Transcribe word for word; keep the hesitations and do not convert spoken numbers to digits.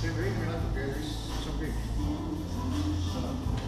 teeme filmi natuke ja siis, siis on kõik.